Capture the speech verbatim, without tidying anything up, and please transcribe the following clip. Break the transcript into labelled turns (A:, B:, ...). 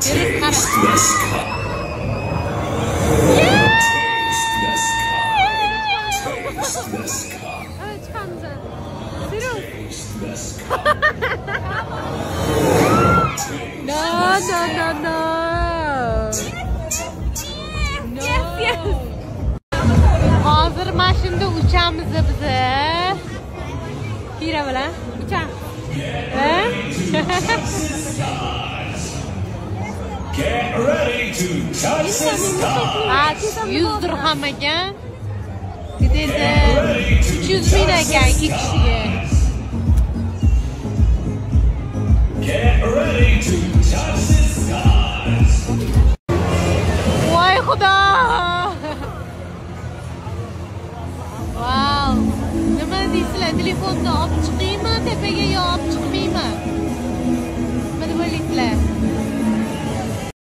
A: Taste the sky. Taste the sky.
B: Evet, çıkanca. Serios.
A: Taste the sky.
B: No, no, no, no. Yes, yes. Hazır maşında uçağımız bize. Hira bilan uçak. He?
A: Get ready to touch the sky.
B: yüz dirham ekan. Gidildi. uch yuz ming ekan ikki kishiga.
A: Get ready to touch the skies.
B: Voy xudo. Wow. Nima deysizlar? Telefonni olib chiqaymi tepaga yo olib chiqmaymi?